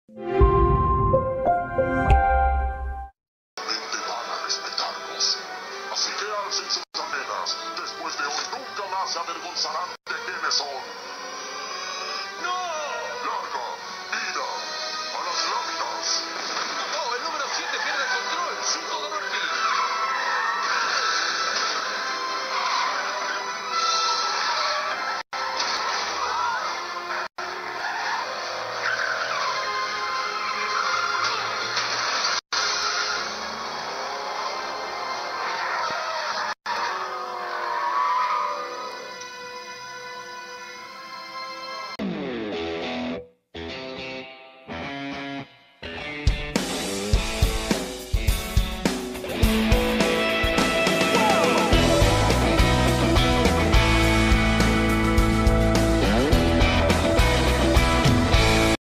Van a respetarnos. Así que alcen sus cadenas. Después de hoy nunca más se avergonzarán de quiénes son.